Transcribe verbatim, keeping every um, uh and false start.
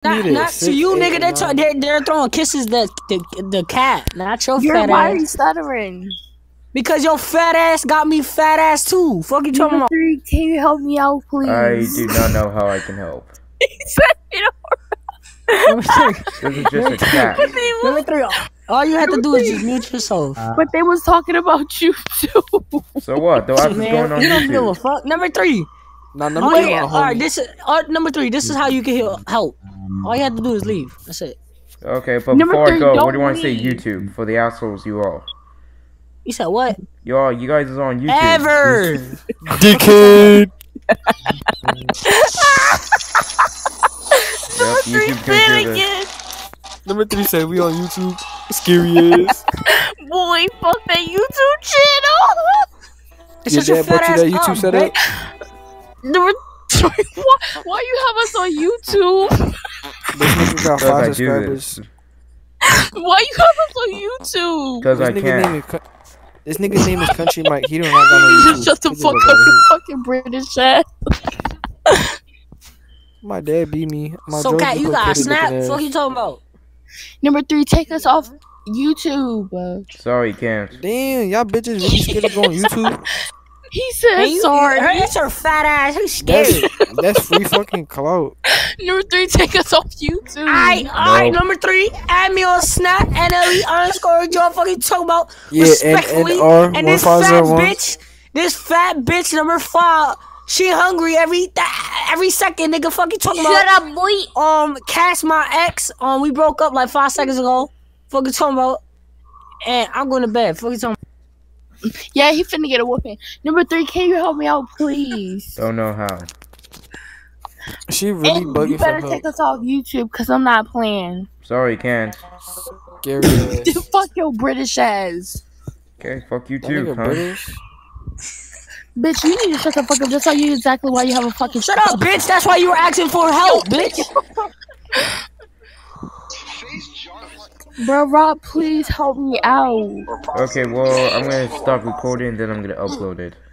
not, need it. not Six, to you, eight, nigga. They're, nine. they're they're throwing kisses the the the cat, not your You're fat why are you ass. stuttering? Because your fat ass got me fat ass too. Fuck you talking Number about? three, can you help me out, please? I do not know how I can help. He said, you know, Number three. This is just a cat. but they was, Number three. All you have to do is just mute yourself. but they was talking about you too. So what? The life is Man, going on you don't give a YouTube. fuck. Number three. Nah, number Oh, three, yeah. my All right, homie. this is uh, number three. This is how you can heal, help. All you have to do is leave. That's it. Okay, but Number before I three, go, what don't do you want to say leave. YouTube for the assholes you all? You said what? You all, you guys is on YouTube. Ever. Dickhead. Yep, YouTube can hear this. Number three said we on YouTube. Scary ass. Boy, fuck that YouTube channel. It's Your just your dad bought fat you ass that YouTube up, setup? bitch. Number three, why, why you have us on YouTube? This nigga got Because I five do subscribers. this. Why you have us on YouTube? Because This I nigga can't. name is Cu- This nigga's name is Country Mike. He don't not got no YouTube. Just shut the Get fuck fuck up, outta you here. fucking British ass. My dad beat me. My So, George cat, you Bush got a looking snap? ass. Fuck you talking about? Number three, take us off YouTube. Sorry, can't. Damn, y'all bitches really scared to go on YouTube? He said Man, you, sorry. Her, it's her fat ass. Who's scared? That's, that's free fucking clout. Number three, take us off YouTube. Alright, alright, No. number three, add me on Snap, N L E underscore, y'all fucking talking about Yeah, and, respectfully. and R And this one five fat zero one. bitch, this fat bitch number five, she hungry every every second, nigga fucking talking Shut about. up, boy. Um, Cash my ex, um, we broke up like five seconds ago. Fucking talking about. And I'm going to bed. Fucking talking Yeah, he finna get a whooping. Number three, can you help me out, please? Don't know how. She really And you bugging for better help. take us off YouTube, cause I'm not playing. Sorry, can't. Scary ass. Fuck your British ass. Okay, fuck you That too, nigga huh? British. Bitch, you need to shut the fuck up. Just tell you exactly why you have a fucking Shut up, bitch. That's why you were asking for help, bitch. Bro, Rob, please help me out. Okay, well, I'm gonna stop recording, then I'm gonna upload it.